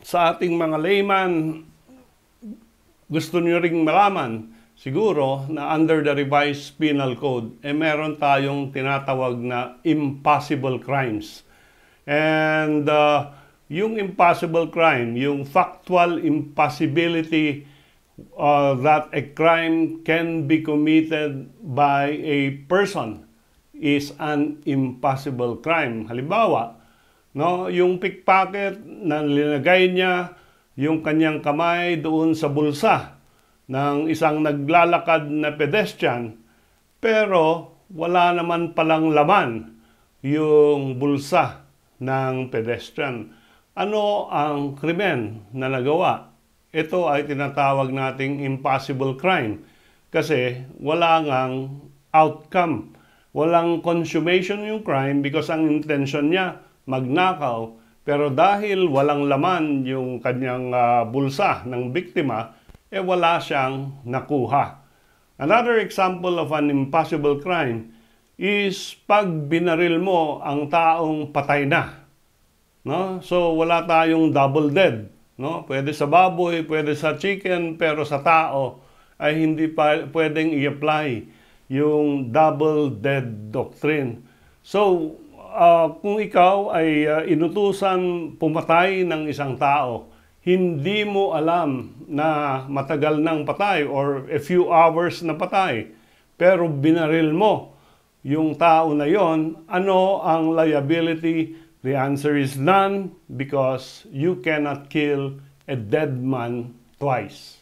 sa ating mga layman, gusto nyo ring malaman, siguro na under the revised penal code, meron tayong tinatawag na impossible crimes. And yung impossible crime, yung factual impossibility that a crime can be committed by a person is an impossible crime. Halimbawa, no, yung pickpocket na linagay niya yung kanyang kamay doon sa bulsa ng isang naglalakad na pedestrian, pero wala naman palang laman yung bulsa ng pedestrian. Ano ang krimen na nagawa? Ito ay tinatawag nating impossible crime kasi wala ngang outcome. Walang consummation yung crime because ang intention niya magnakaw, pero dahil walang laman yung kanyang bulsa ng biktima, wala siyang nakuha. Another example of an impossible crime is pag binaril mo ang taong patay na. No? So wala tayong double dead. No? Pwede sa baboy, pwede sa chicken, pero sa tao ay hindi pa pwedeng i-apply yung double dead doctrine. So kung ikaw ay inutusan pumatay ng isang tao, hindi mo alam na matagal nang patay or a few hours na patay, pero binaril mo yung tao na yon, ano ang liability? The answer is none because you cannot kill a dead man twice.